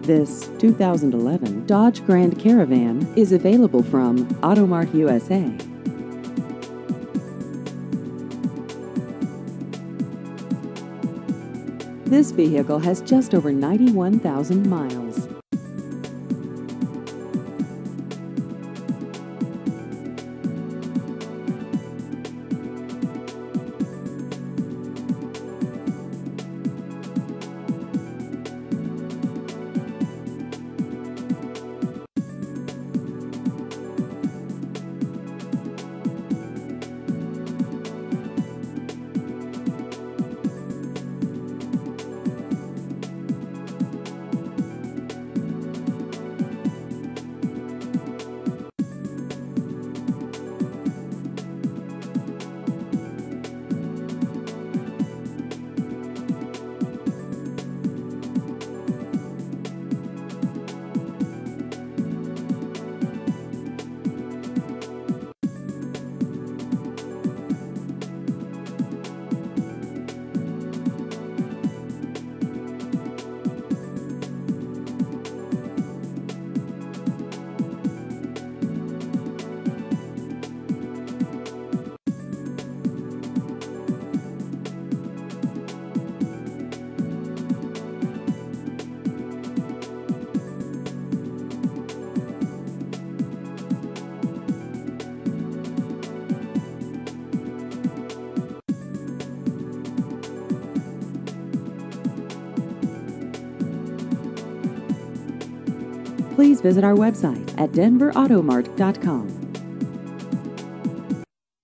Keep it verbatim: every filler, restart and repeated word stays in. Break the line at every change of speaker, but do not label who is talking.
This two thousand eleven Dodge Grand Caravan is available from Auto Mart U S A. This vehicle has just over ninety-one thousand miles. Please visit our website at denver auto mart dot com.